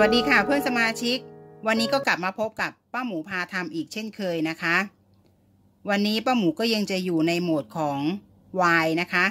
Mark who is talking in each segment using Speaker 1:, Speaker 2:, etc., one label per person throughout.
Speaker 1: วัสดีค่ะเพื่อนสมาชิกวันนี้ก็กลับมาพบกับป้าหมูพาทำอีกเช่นเคยนะคะวันนี้ป้าหมูก็ยังจะอยู่ในโหมดของไวน์นะคะ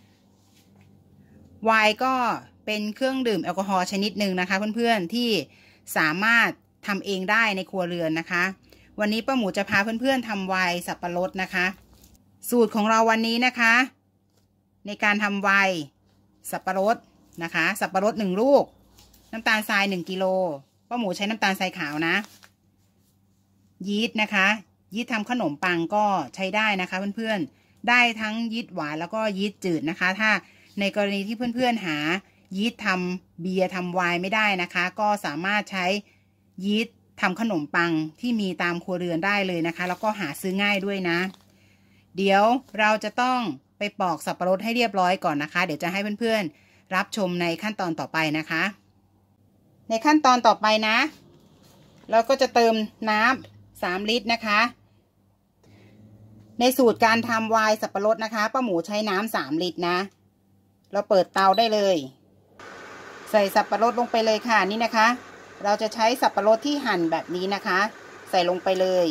Speaker 1: ไวน์ก็เป็นเครื่องดื่มแอลกอฮอล์ชนิดหนึ่งนะคะเพื่อนๆที่สามารถทำเองได้ในครัวเรือนนะคะวันนี้ป้าหมูจะพาเพื่อนๆทำไวน์สับปะรดนะคะสูตรของเราวันนี้นะคะในการทำไวน์สับปะรดนะคะสับปะรด1 ลูกน้ำตาลทราย1 กิโลป้าหมูใช้น้ำตาลทรายขาวนะยีสต์นะคะยีสต์ทำขนมปังก็ใช้ได้นะคะเพื่อนๆได้ทั้งยีสต์หวานแล้วก็ยีสต์จืดนะคะถ้าในกรณีที่เพื่อนๆหายีสต์ทำเบียร์ทำไวน์ไม่ได้นะคะก็สามารถใช้ยีสต์ทำขนมปังที่มีตามครัวเรือนได้เลยนะคะแล้วก็หาซื้อง่ายด้วยนะเดี๋ยวเราจะต้องไปปอกสับปะรดให้เรียบร้อยก่อนนะคะเดี๋ยวจะให้เพื่อนๆรับชมในขั้นตอนต่อไปนะคะในขั้นตอนต่อไปนะเราก็จะเติมน้ำ3 ลิตรนะคะในสูตรการทำไวน์สับปะรดนะคะป้าหมูใช้น้ำ3 ลิตรนะเราเปิดเตาได้เลยใส่สับปะรดลงไปเลยค่ะนี่นะคะเราจะใช้สับปะรดที่หั่นแบบนี้นะคะใส่ลงไปเลย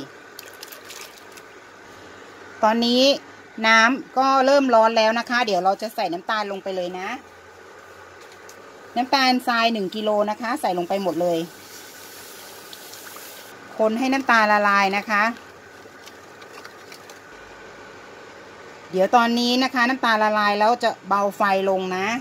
Speaker 1: ตอนนี้น้ำก็เริ่มร้อนแล้วนะคะเดี๋ยวเราจะใส่น้ำตาลลงไปเลยนะน้ำตาลทราย1 กิโลนะคะใส่ลงไปหมดเลยคนให้น้ำตาลละลายนะคะเดี๋ยวตอนนี้นะคะน้ำตาลละลายแล้วจะเบาไฟลงนะ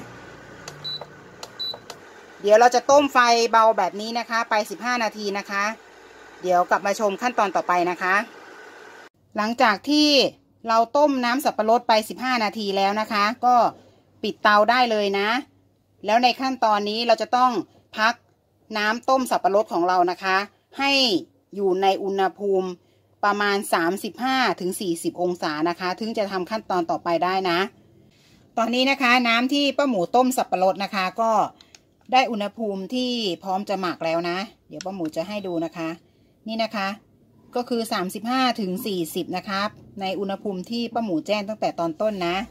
Speaker 1: เดี๋ยวเราจะต้มไฟเบาแบบนี้นะคะไป15 นาทีนะคะเดี๋ยวกลับมาชมขั้นตอนต่อไปนะคะหลังจากที่เราต้มน้ำสับปะรดไป15 นาทีแล้วนะคะก็ปิดเตาได้เลยนะแล้วในขั้นตอนนี้เราจะต้องพักน้ำต้มสับปะรดของเรานะคะให้อยู่ในอุณหภูมิประมาณ35-40 องศานะคะถึงจะทำขั้นตอนต่อไปได้นะตอนนี้นะคะน้ำที่ป้าหมูต้มสับปะรดนะคะก็ได้อุณหภูมิที่พร้อมจะหมักแล้วนะเดี๋ยวป้าหมูจะให้ดูนะคะนี่นะคะก็คือ35-40นะคะในอุณหภูมิที่ป้าหมูแจ้งตั้งแต่ตอนต้นนะ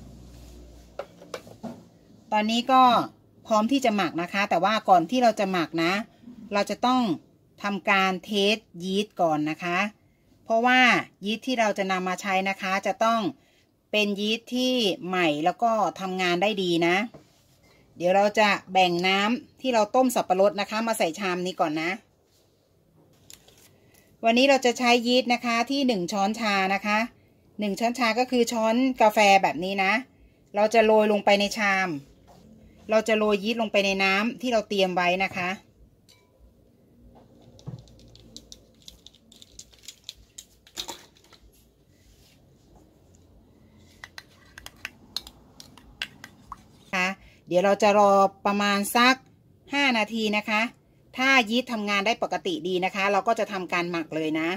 Speaker 1: ตอนนี้ก็พร้อมที่จะหมักนะคะแต่ว่าก่อนที่เราจะหมักนะเราจะต้องทำการเทสยีสต์ก่อนนะคะเพราะว่ายีสต์ที่เราจะนำมาใช้นะคะจะต้องเป็นยีสต์ที่ใหม่แล้วก็ทำงานได้ดีนะเดี๋ยวเราจะแบ่งน้ำที่เราต้มสับปะรดนะคะมาใส่ชามนี้ก่อนนะวันนี้เราจะใช้ยีสต์นะคะที่1 ช้อนชานะคะ1 ช้อนชาก็คือช้อนกาแฟแบบนี้นะเราจะโรยลงไปในชามเราจะโรยยีสต์ลงไปในน้ำที่เราเตรียมไว้นะคะเดี๋ยวเราจะรอประมาณสัก5 นาทีนะคะถ้ายีสต์ทำงานได้ปกติดีนะคะเราก็จะทำการหมักเลยนะ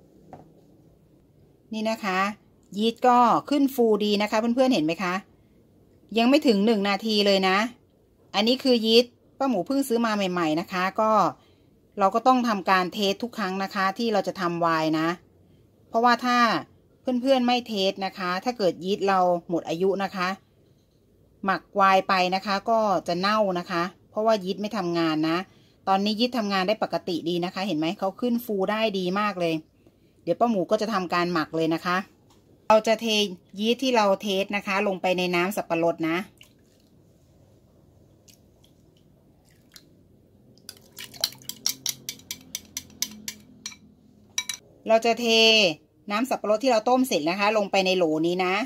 Speaker 1: นี่นะคะยีสต์ก็ขึ้นฟูดีนะคะเพื่อนๆเห็นไหมคะยังไม่ถึง1 นาทีเลยนะอันนี้คือยีสต์ป้าหมูเพิ่งซื้อมาใหม่ๆนะคะก็เราก็ต้องทำการเทสทุกครั้งนะคะที่เราจะทำไวน์นะเพราะว่าถ้าเพื่อนๆไม่เทสนะคะถ้าเกิดยีสต์เราหมดอายุนะคะหมักไวน์ไปนะคะก็จะเน่านะคะเพราะว่ายีสต์ไม่ทำงานนะตอนนี้ยีสต์ทำงานได้ปกติดีนะคะเห็นไหมเขาขึ้นฟูได้ดีมากเลยเดี๋ยวป้าหมูก็จะทำการหมักเลยนะคะเราจะเทยีสต์ที่เราเทสนะคะลงไปในน้ำสับปะรดนะเราจะเทน้ำสับปะรดที่เราต้มเสร็จนะคะลงไปในโหลนี้นะ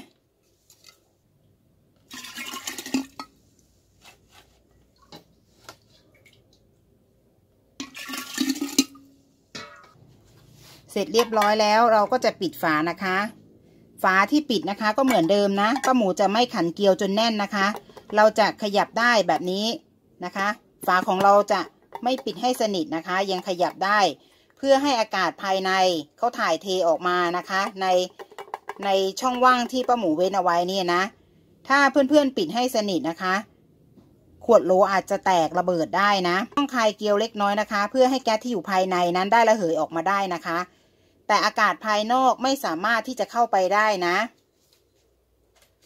Speaker 1: เสร็จเรียบร้อยแล้วเราก็จะปิดฝานะคะฝาที่ปิดนะคะก็เหมือนเดิมนะป้าหมูจะไม่ขันเกลียวจนแน่นนะคะเราจะขยับได้แบบนี้นะคะฝาของเราจะไม่ปิดให้สนิทนะคะยังขยับได้เพื่อให้อากาศภายในเขาถ่ายเทออกมานะคะในช่องว่างที่ป้าหมูเว้นเอาไว้นี่นะถ้าเพื่อนๆปิดให้สนิทนะคะขวดโหลอาจจะแตกระเบิดได้นะต้องคลายเกลียวเล็กน้อยนะคะเพื่อให้แก๊สที่อยู่ภายในนั้นได้ระเหยออกมาได้นะคะแต่อากาศภายนอกไม่สามารถที่จะเข้าไปได้นะ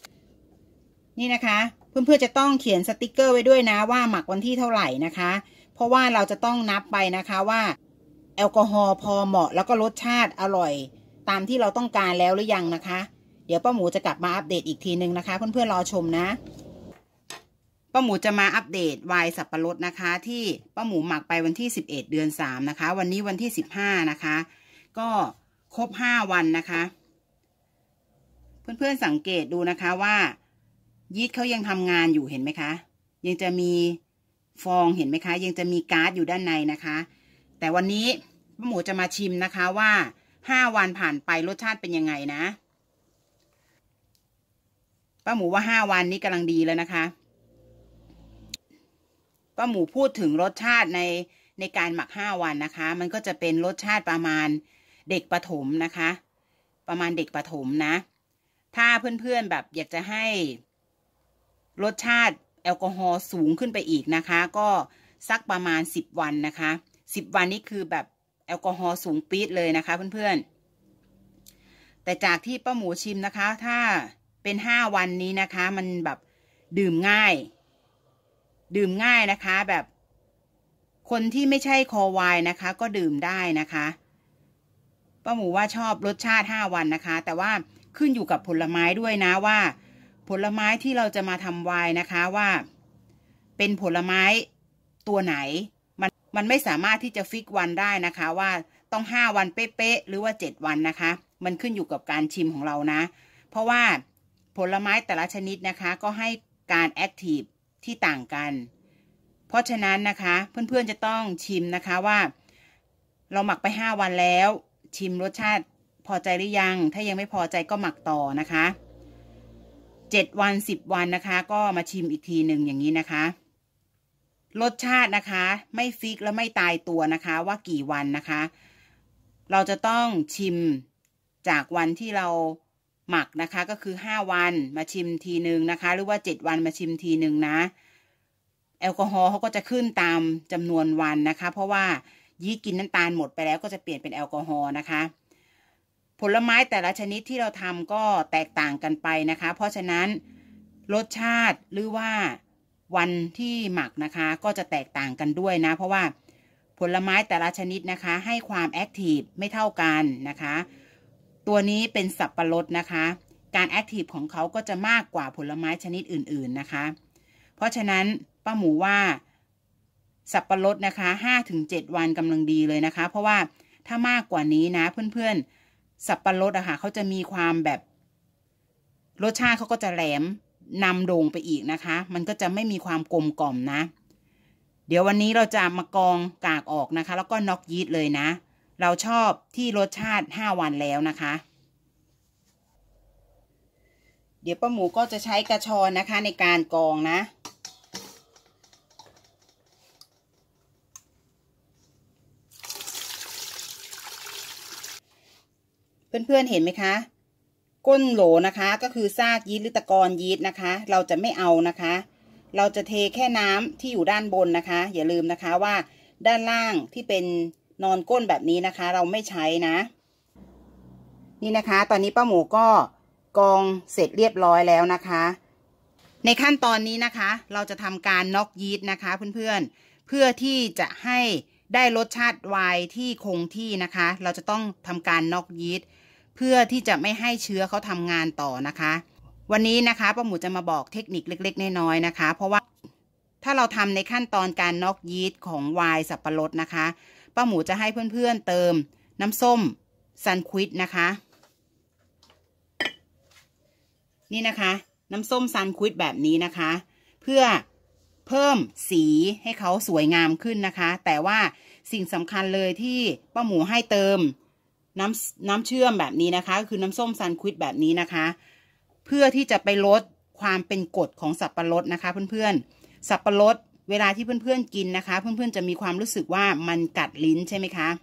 Speaker 1: นี่นะคะเพื่อนๆจะต้องเขียนสติกเกอร์ไว้ด้วยนะว่าหมักวันที่เท่าไหร่นะคะเพราะว่าเราจะต้องนับไปนะคะว่าแอลกอฮอล์พอเหมาะแล้วก็รสชาติอร่อยตามที่เราต้องการแล้วหรือยังนะคะเดี๋ยวป้าหมูจะกลับมาอัปเดตอีกทีนึงนะคะเพื่อนๆรอชมนะป้าหมูจะมาอัปเดตไวน์สับปะรดนะคะที่ป้าหมูหมักไปวันที่11 เดือน 3นะคะวันนี้วันที่15นะคะก็ครบ5 วันนะคะเพื่อนๆสังเกตดูนะคะว่ายีสต์เขายังทำงานอยู่เห็นไหมคะยังจะมีฟองเห็นไหมคะยังจะมีก๊าซอยู่ด้านในนะคะแต่วันนี้ป้าหมูจะมาชิมนะคะว่า5 วันผ่านไปรสชาติเป็นยังไงนะป้าหมูว่า5 วันนี้กำลังดีแล้วนะคะป้าหมูพูดถึงรสชาติในการหมัก5 วันนะคะมันก็จะเป็นรสชาติประมาณเด็กประถมนะคะประมาณเด็กประถมนะถ้าเพื่อนๆแบบอยากจะให้รสชาติแอลกอฮอล์สูงขึ้นไปอีกนะคะก็สักประมาณ10 วันนะคะ10 วันนี้คือแบบแอลกอฮอล์สูงปี๊ดเลยนะคะเพื่อนๆแต่จากที่ป้าหมูชิมนะคะถ้าเป็น5 วันนี้นะคะมันแบบดื่มง่ายนะคะแบบคนที่ไม่ใช่คอไวน์นะคะก็ดื่มได้นะคะป้าหมูว่าชอบรสชาติ5 วันนะคะแต่ว่าขึ้นอยู่กับผลไม้ด้วยนะว่าผลไม้ที่เราจะมาทำไวน์นะคะว่าเป็นผลไม้ตัวไหนมันไม่สามารถที่จะฟิกวันได้นะคะว่าต้อง5 วันเป๊ะๆหรือว่า7 วันนะคะมันขึ้นอยู่กับการชิมของเรานะเพราะว่าผลไม้แต่ละชนิดนะคะก็ให้การแอคทีฟที่ต่างกันเพราะฉะนั้นนะคะเพื่อนๆจะต้องชิมนะคะว่าเราหมักไป5 วันแล้วชิมรสชาติพอใจหรือยังถ้ายังไม่พอใจก็หมักต่อนะคะ7 วัน10 วันนะคะก็มาชิมอีกทีหนึ่งอย่างนี้นะคะรสชาตินะคะไม่ฟิกและไม่ตายตัวนะคะว่ากี่วันนะคะเราจะต้องชิมจากวันที่เราหมักนะคะก็คือ5 วันมาชิมทีหนึ่งนะคะหรือว่า7 วันมาชิมทีหนึ่งนะแอลกอฮอล์เขาก็จะขึ้นตามจำนวนวันนะคะเพราะว่ายีสต์กินน้ำตาลหมดไปแล้วก็จะเปลี่ยนเป็นแอลกอฮอล์นะคะผลไม้แต่ละชนิดที่เราทำก็แตกต่างกันไปนะคะเพราะฉะนั้นรสชาติหรือว่าวันที่หมักนะคะก็จะแตกต่างกันด้วยนะเพราะว่าผลไม้แต่ละชนิดนะคะให้ความแอคทีฟไม่เท่ากันนะคะตัวนี้เป็นสับปะรดนะคะการแอคทีฟของเขาก็จะมากกว่าผลไม้ชนิดอื่นๆนะคะเพราะฉะนั้นป้าหมูว่าสับปะรดนะคะ5-7 วันกำลังดีเลยนะคะเพราะว่าถ้ามากกว่านี้นะเพื่อนๆสับปะรดอะค่ะเขาจะมีความแบบรสชาติเขาก็จะแหลมนำโด่งไปอีกนะคะมันก็จะไม่มีความกลมกล่อมนะเดี๋ยววันนี้เราจะมากรองกากออกนะคะแล้วก็น็อกยีสต์เลยนะเราชอบที่รสชาติ5 วันแล้วนะคะเดี๋ยวป้าหมูก็จะใช้กระชอนนะคะในการกรองนะเพื่อนๆเห็นไหมคะก้นโหลนะคะก็คือซากยีสต์หรือตะกอนยีสต์นะคะเราจะไม่เอานะคะเราจะเทแค่น้ำที่อยู่ด้านบนนะคะอย่าลืมนะคะว่าด้านล่างที่เป็นนอนก้นแบบนี้นะคะเราไม่ใช้นะนี่นะคะตอนนี้ป้าหมูก็กรองเสร็จเรียบร้อยแล้วนะคะในขั้นตอนนี้นะคะเราจะทำการน็อกยีสต์นะคะเพื่อนๆเพื่อที่จะให้ได้รสชาติไวน์ที่คงที่นะคะเราจะต้องทำการน็อกยีสต์เพื่อที่จะไม่ให้เชื้อเขาทำงานต่อนะคะวันนี้นะคะป้าหมูจะมาบอกเทคนิคเล็กๆน้อยๆนะคะเพราะว่าถ้าเราทำในขั้นตอนการน็อกยีสต์ของไวน์สับปะรดนะคะป้าหมูจะให้เพื่อนๆเติมน้ำส้มซันควิดนะคะนี่นะคะน้ำส้มซันควิดแบบนี้นะคะเพื่อเพิ่มสีให้เขาสวยงามขึ้นนะคะแต่ว่าสิ่งสำคัญเลยที่ป้าหมูให้เติมน้ำเชื่อมแบบนี้นะคะคือน้ำส้มซันควิดแบบนี้นะคะเพื่อที่จะไปลดความเป็นกรดของสับปะรดนะคะเพื่อนๆสับปะรดเวลาที่เพื่อนๆกินนะคะเพื่อนๆจะมีความรู้สึกว่ามันกัดลิ้นใช่ไหมคะ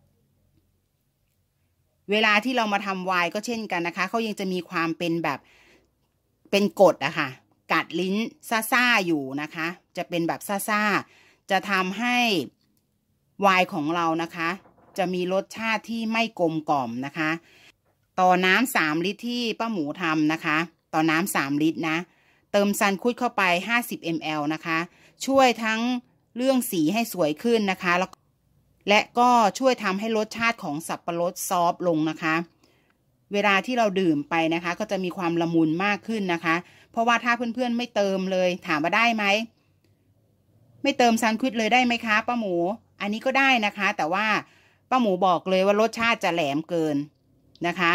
Speaker 1: เวลาที่เรามาทำไวน์ก็เช่นกันนะคะเขายังจะมีความเป็นแบบเป็นกรดอะค่ะกัดลิ้นซ่าๆอยู่นะคะจะเป็นแบบซ่าๆจะทำให้ไวน์ของเรานะคะจะมีรสชาติที่ไม่กลมกล่อมนะคะต่อน้ำ3 ลิตรที่ป้าหมูทำนะคะต่อน้ำ3 ลิตรนะเติมซันคุดเข้าไป50 ml นะคะช่วยทั้งเรื่องสีให้สวยขึ้นนะคะและก็ช่วยทำให้รสชาติของสับปะรดซอฟต์ลงนะคะเวลาที่เราดื่มไปนะคะก็จะมีความละมุนมากขึ้นนะคะเพราะว่าถ้าเพื่อนๆไม่เติมเลยถามว่าได้ไหมไม่เติมซันควิดเลยได้ไหมคะป้าหมูอันนี้ก็ได้นะคะแต่ว่าป้าหมูบอกเลยว่ารสชาติจะแหลมเกินนะคะ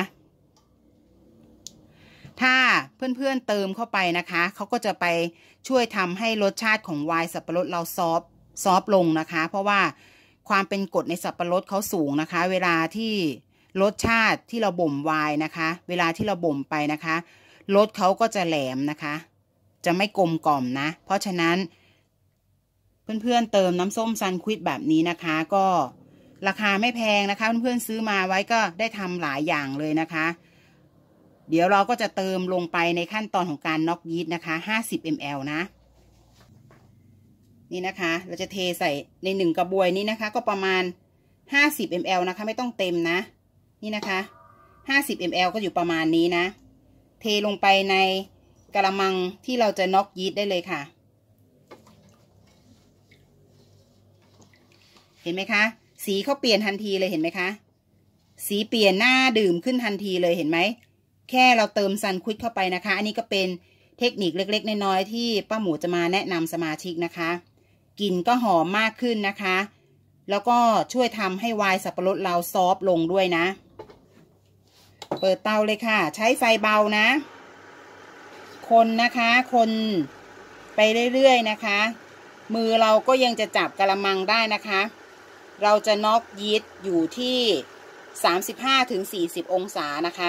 Speaker 1: ถ้าเพื่อนๆเติมเข้าไปนะคะเขาก็จะไปช่วยทำให้รสชาติของไวน์สับปะรดเราซอฟลงนะคะเพราะว่าความเป็นกรดในสับปะรดเขาสูงนะคะเวลาที่รสชาติที่เราบ่มไวน์นะคะเวลาที่เราบ่มไปนะคะรสเขาก็จะแหลมนะคะจะไม่กลมกล่อมนะเพราะฉะนั้นเพื่อนๆเติมน้ำส้มซันควิดแบบนี้นะคะก็ราคาไม่แพงนะคะเพื่อนๆซื้อมาไว้ก็ได้ทำหลายอย่างเลยนะคะเดี๋ยวเราก็จะเติมลงไปในขั้นตอนของการน็อกยีสต์นะคะ50 ml นะนี่นะคะเราจะเทใส่ใน1กระบวยนี้นะคะก็ประมาณ50 ml นะคะไม่ต้องเต็มนะนี่นะคะ50 ml ก็อยู่ประมาณนี้นะเทลงไปในกระมังที่เราจะน็อกยีสต์ได้เลยค่ะเห็นไหมคะสีเขาเปลี่ยนทันทีเลยเห็นไหมคะสีเปลี่ยนหน้าดื่มขึ้นทันทีเลยเห็นไหมแค่เราเติมซันควิดเข้าไปนะคะอันนี้ก็เป็นเทคนิคเล็กๆน้อยๆที่ป้าหมูจะมาแนะนำสมาชิกนะคะกลิ่นก็หอมมากขึ้นนะคะแล้วก็ช่วยทำให้ไวน์สับปะรดเราซอฟลงด้วยนะเปิดเตาเลยค่ะใช้ไฟเบานะคนนะคะคนไปเรื่อยๆนะคะมือเราก็ยังจะจับกะละมังได้นะคะเราจะน็อกยีสต์อยู่ที่35-40 องศานะคะ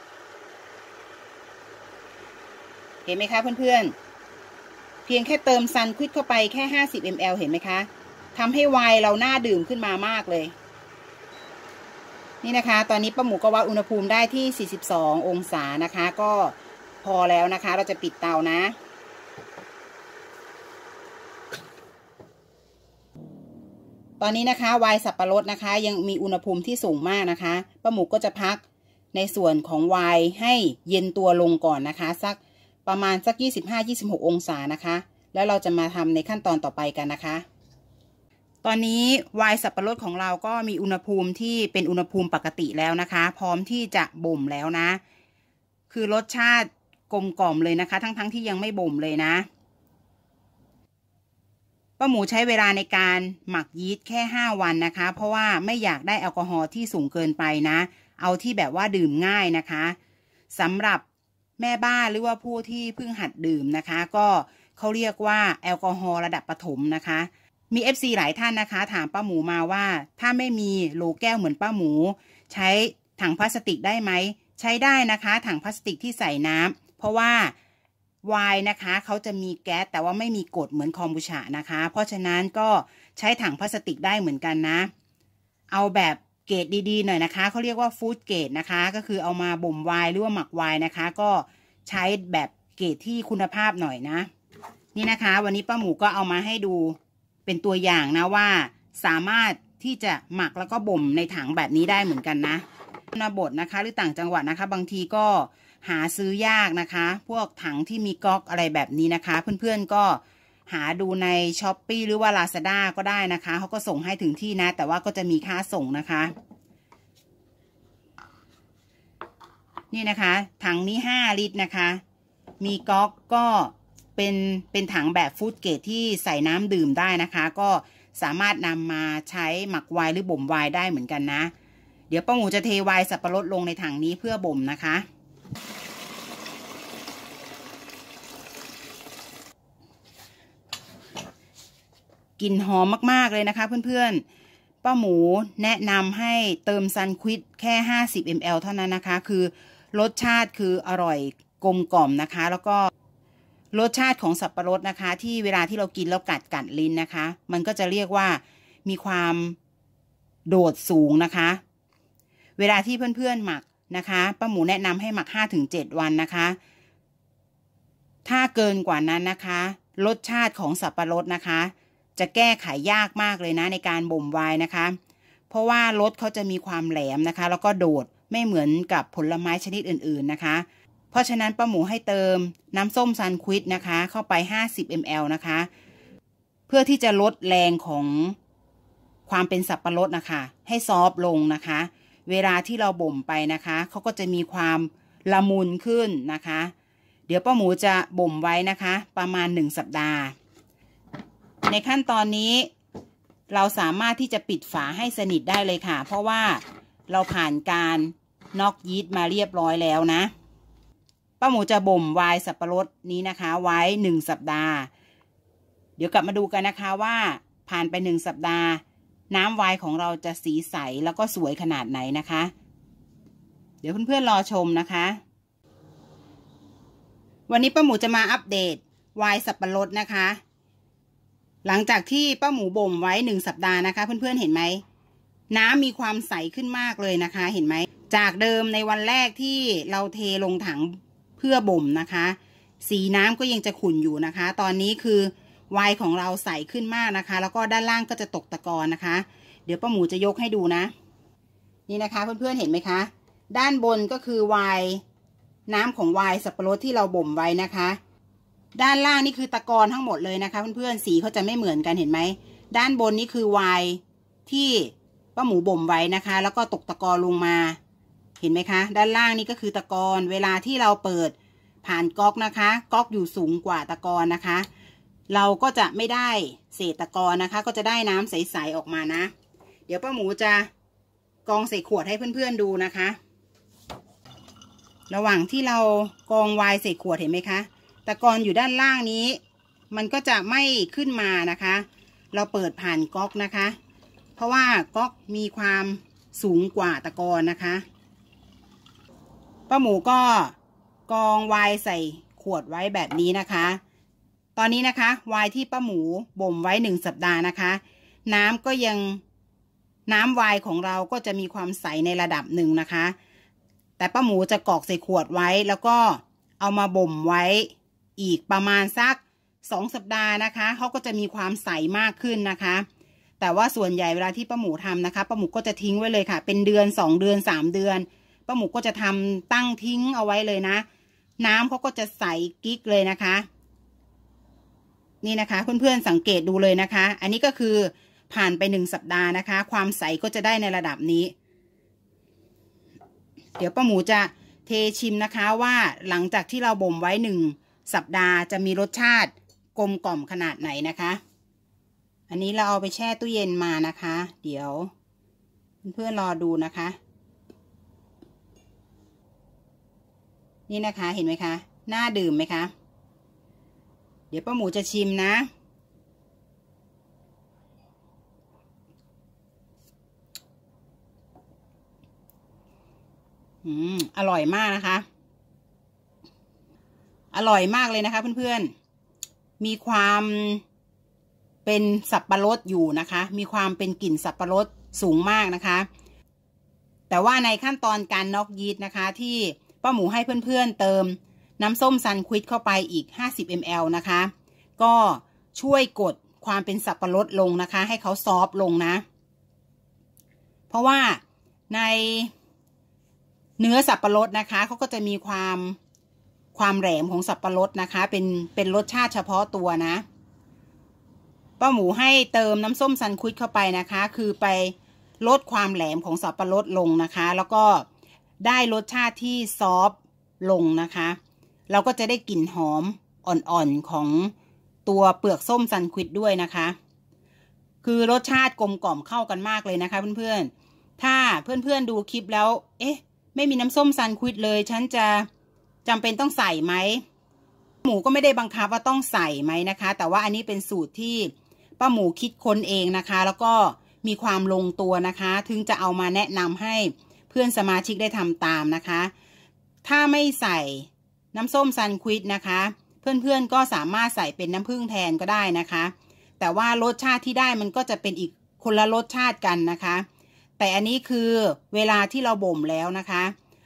Speaker 1: เห็นไหมคะเพื่อนๆเพียงแค่เติมซันควิดเข้าไปแค่50 ml เห็นไหมคะทำให้ไวน์เราน่าดื่มขึ้นมามากเลยนี่นะคะตอนนี้ป้าหมูก็วัดอุณหภูมิได้ที่42 องศานะคะก็พอแล้วนะคะเราจะปิดเตานะตอนนี้นะคะไวน์สับปะรดนะคะยังมีอุณหภูมิที่สูงมากนะคะป้าหมูก็จะพักในส่วนของไวน์ให้เย็นตัวลงก่อนนะคะประมาณสัก25-26 องศานะคะแล้วเราจะมาทำในขั้นตอนต่อไปกันนะคะตอนนี้ไวน์สับปะรดของเราก็มีอุณหภูมิที่เป็นอุณหภูมิปกติแล้วนะคะพร้อมที่จะบ่มแล้วนะคือรสชาติกลมกล่อมเลยนะคะทั้งที่ยังไม่บ่มเลยนะป้าหมูใช้เวลาในการหมักยีสต์แค่5 วันนะคะเพราะว่าไม่อยากได้แอลกอฮอล์ที่สูงเกินไปนะเอาที่แบบว่าดื่มง่ายนะคะสำหรับแม่บ้านหรือว่าผู้ที่เพิ่งหัดดื่มนะคะก็เขาเรียกว่าแอลกอฮอล์ระดับประถมนะคะมี FC หลายท่านนะคะถามป้าหมูมาว่าถ้าไม่มีโหลแก้วเหมือนป้าหมูใช้ถังพลาสติกได้ไหมใช้ได้นะคะถังพลาสติกที่ใส่น้ำเพราะว่าไวน์นะคะเขาจะมีแก๊สแต่ว่าไม่มีกรดเหมือนคอมบูชานะคะเพราะฉะนั้นก็ใช้ถังพลาสติกได้เหมือนกันนะเอาแบบเกรดดีๆหน่อยนะคะเขาเรียกว่าฟู้ดเกรดนะคะก็คือเอามาบ่มไวน์หรือว่าหมักไวน์นะคะก็ใช้แบบเกรดที่คุณภาพหน่อยนะนี่นะคะวันนี้ป้าหมูก็เอามาให้ดูเป็นตัวอย่างนะว่าสามารถที่จะหมักแล้วก็บ่มในถังแบบนี้ได้เหมือนกันนะชนบทนะคะหรือต่างจังหวัดนะคะบางทีก็หาซื้อยากนะคะพวกถังที่มีก๊อกอะไรแบบนี้นะคะเพื่อนๆก็หาดูใน Shopee หรือว่า Lazada ก็ได้นะคะเขาก็ส่งให้ถึงที่นะแต่ว่าก็จะมีค่าส่งนะคะนี่นะคะถังนี้5 ลิตรนะคะมีก๊อกก็เป็นถังแบบฟู้ดเกรดที่ใส่น้ำดื่มได้นะคะก็สามารถนำมาใช้หมักไวน์หรือบ่มไวน์ได้เหมือนกันนะเดี๋ยวป้าหมูจะเทไวน์สับปะรดลงในถังนี้เพื่อบ่มนะคะกลิ่นหอมมากๆเลยนะคะเพื่อนๆป้าหมูแนะนำให้เติมซันควิดแค่50 ml เท่านั้นนะคะคือรสชาติคืออร่อยกลมกล่อมนะคะแล้วก็รสชาติของสับปะรดนะคะที่เวลาที่เรากินแล้วกัดลิ้นนะคะมันก็จะเรียกว่ามีความโดดสูงนะคะเวลาที่เพื่อนๆหมักนะคะป้าหมูแนะนำให้หมัก 5-7 วันนะคะถ้าเกินกว่านั้นนะคะรสชาติของสับปะรดนะคะจะแก้ไขยากมากเลยนะในการบ่มไวน์นะคะเพราะว่ารสเขาจะมีความแหลมนะคะแล้วก็โดดไม่เหมือนกับผลไม้ชนิดอื่นๆนะคะเพราะฉะนั้นป้าหมูให้เติมน้ำส้มซันควิดนะคะเข้าไป50 ml นะคะเพื่อที่จะลดแรงของความเป็นสับปะรดนะคะให้ซอฟลงนะคะเวลาที่เราบ่มไปนะคะเขาก็จะมีความละมุนขึ้นนะคะเดี๋ยวป้าหมูจะบ่มไว้นะคะประมาณ1 สัปดาห์ในขั้นตอนนี้เราสามารถที่จะปิดฝาให้สนิทได้เลยค่ะเพราะว่าเราผ่านการน็อกยีสต์มาเรียบร้อยแล้วนะป้าหมูจะบ่มไวน์สับปะรดนี้นะคะไว้1 สัปดาห์เดี๋ยวกลับมาดูกันนะคะว่าผ่านไป1 สัปดาห์น้ำไวน์ของเราจะสีใสแล้วก็สวยขนาดไหนนะคะเดี๋ยวเพื่อนๆรอชมนะคะวันนี้ป้าหมูจะมาอัปเดตไวน์สับปะรดนะคะหลังจากที่ป้าหมูบ่มไว้1 สัปดาห์นะคะเพื่อนๆเห็นไหมน้ำมีความใสขึ้นมากเลยนะคะเห็นไหมจากเดิมในวันแรกที่เราเทลงถังเพื่อบ่มนะคะสีน้ำก็ยังจะขุ่นอยู่นะคะตอนนี้คือไวน์ของเราใสขึ้นมากนะคะแล้วก็ด้านล่างก็จะตกตะกอนนะคะเดี๋ยวป้าหมูจะยกให้ดูนะนี่นะคะเพื่อนๆเห็นไหมคะด้านบนก็คือไวน์น้ำของไวน์สับปะรดที่เราบ่มไว้นะคะด้านล่างนี่คือตะกอนทั้งหมดเลยนะคะเพื่อนๆสีเขาจะไม่เหมือนกันเห็นไหมด้านบนนี่คือไวน์ที่ป้าหมูบ่มไว้นะคะแล้วก็ตกตะกอนลงมาเห็นไหมคะด้านล่างนี่ก็คือตะกอนเวลาที่เราเปิดผ่านก๊อกนะคะก๊อกอยู่สูงกว่าตะกอนนะคะเราก็จะไม่ได้เศษตะกอนนะคะก็จะได้น้ำใสๆออกมานะเดี๋ยวป้าหมูจะกรองใส่ขวดให้เพื่อนๆดูนะคะระหว่างที่เรากรองไวน์ใส่ขวดเห็นไหมคะตะกอนอยู่ด้านล่างนี้มันก็จะไม่ขึ้นมานะคะเราเปิดผ่านก๊อกนะคะเพราะว่าก๊อกมีความสูงกว่าตะกอนนะคะป้าหมูก็กรองไวน์ใส่ขวดไว้แบบนี้นะคะตอนนี้นะคะไวน์ที่ป้าหมูบ่มไว้1 สัปดาห์นะคะน้ำไวน์ของเราก็จะมีความใสในระดับหนึ่งนะคะแต่ป้าหมูจะกรอกใส่ขวดไว้แล้วก็เอามาบ่มไว้อีกประมาณสัก2 สัปดาห์นะคะเขาก็จะมีความใสมากขึ้นนะคะแต่ว่าส่วนใหญ่เวลาที่ป้าหมูทำนะคะป้าหมูก็จะทิ้งไว้เลยค่ะเป็นเดือน2 เดือน3 เดือนป้าหมูก็จะทำตั้งทิ้งเอาไว้เลยนะน้ำเขาก็จะใสกิ๊กเลยนะคะนี่นะคะเพื่อนๆสังเกตดูเลยนะคะอันนี้ก็คือผ่านไป1 สัปดาห์นะคะความใสก็จะได้ในระดับนี้เดี๋ยวป้าหมูจะเทชิมนะคะว่าหลังจากที่เราบ่มไว้1 สัปดาห์จะมีรสชาติกลมกล่อมขนาดไหนนะคะอันนี้เราเอาไปแช่ตู้เย็นมานะคะเดี๋ยวเพื่อนๆรอดูนะคะนี่นะคะเห็นไหมคะน่าดื่มไหมคะเดี๋ยวป้าหมูจะชิมนะอร่อยมากนะคะอร่อยมากเลยนะคะเพื่อนๆมีความเป็นสับปะรดอยู่นะคะมีความเป็นกลิ่นสับปะรดสูงมากนะคะแต่ว่าในขั้นตอนการน็อกยีสต์นะคะที่ป้าหมูให้เพื่อนๆเติมน้ำส้มซันควิดเข้าไปอีก50 ml นะคะก็ช่วยกดความเป็นสับปะรดลงนะคะให้เขาซอฟต์ลงนะเพราะว่าในเนื้อสับปะรดนะคะเขาก็จะมีความแหลมของสับปะรดนะคะเป็นรสชาติเฉพาะตัวนะป้าหมูให้เติมน้ำส้มซันควิดเข้าไปนะคะคือไปลดความแหลมของสับปะรดลงนะคะแล้วก็ได้รสชาติที่ซอฟต์ลงนะคะเราก็จะได้กลิ่นหอมอ่อนๆของตัวเปลือกส้มซันควิดด้วยนะคะคือรสชาติกลมกล่อมเข้ากันมากเลยนะคะเพื่อนๆถ้าเพื่อนๆดูคลิปแล้วเอ๊ะไม่มีน้ำส้มซันควิดเลยฉันจะจำเป็นต้องใส่ไหมหมูก็ไม่ได้บังคับว่าต้องใส่ไหมนะคะแต่ว่าอันนี้เป็นสูตรที่ป้าหมูคิดค้นเองนะคะแล้วก็มีความลงตัวนะคะถึงจะเอามาแนะนำให้เพื่อนสมาชิกได้ทำตามนะคะถ้าไม่ใส่น้ำส้มซันควิดนะคะเพื่อนๆก็สามารถใส่เป็นน้ำผึ้งแทนก็ได้นะคะแต่ว่ารสชาติที่ได้มันก็จะเป็นอีกคนละรสชาติกันนะคะแต่อันนี้คือเวลาที่เราบ่มแล้วนะคะ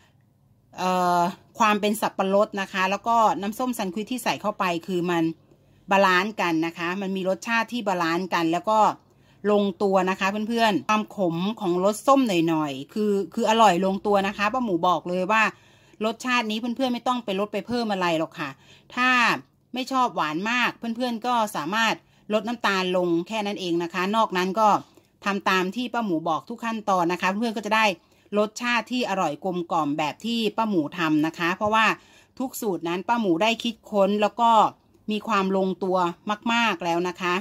Speaker 1: ความเป็นสับปะรดนะคะแล้วก็น้ำส้มซันควิดที่ใส่เข้าไปคือมันบาลานซ์กันนะคะมันมีรสชาติที่บาลานซ์กันแล้วก็ลงตัวนะคะเพื่อนๆความขมของรสส้มหน่อยๆคืออร่อยลงตัวนะคะป้าหมูบอกเลยว่ารสชาตินี้เพื่อนๆไม่ต้องไปลดไปเพิ่มอะไรหรอกค่ะถ้าไม่ชอบหวานมากเพื่อนๆก็สามารถลดน้ำตาลลงแค่นั้นเองนะคะนอกนั้นก็ทำตามที่ป้าหมูบอกทุกขั้นตอนนะคะเพื่อนก็จะได้รสชาติที่อร่อยกลมกล่อมแบบที่ป้าหมูทำนะคะเพราะว่าทุกสูตรนั้นป้าหมูได้คิดค้นแล้วก็มีความลงตัวมากๆแล้วนะคะ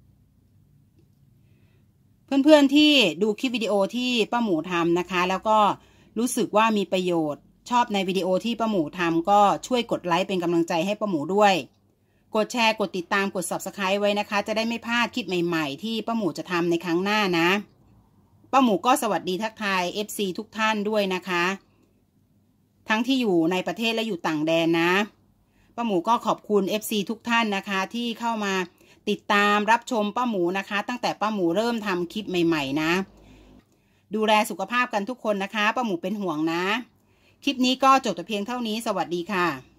Speaker 1: เพื่อนๆที่ดูคลิปวิดีโอที่ป้าหมูทำนะคะแล้วก็รู้สึกว่ามีประโยชน์ชอบในวิดีโอที่ป้าหมูทำก็ช่วยกดไลค์เป็นกำลังใจให้ป้าหมูด้วยกดแชร์กดติดตามกด Subscribe ไว้นะคะจะได้ไม่พลาดคลิปใหม่ๆที่ป้าหมูจะทำในครั้งหน้านะป้าหมูก็สวัสดีทักทาย FC ทุกท่านด้วยนะคะทั้งที่อยู่ในประเทศและอยู่ต่างแดนนะป้าหมูก็ขอบคุณ FC ทุกท่านนะคะที่เข้ามาติดตามรับชมป้าหมูนะคะตั้งแต่ป้าหมูเริ่มทำคลิปใหม่ๆนะดูแลสุขภาพกันทุกคนนะคะป้าหมูเป็นห่วงนะคลิปนี้ก็จบแต่เพียงเท่านี้สวัสดีค่ะ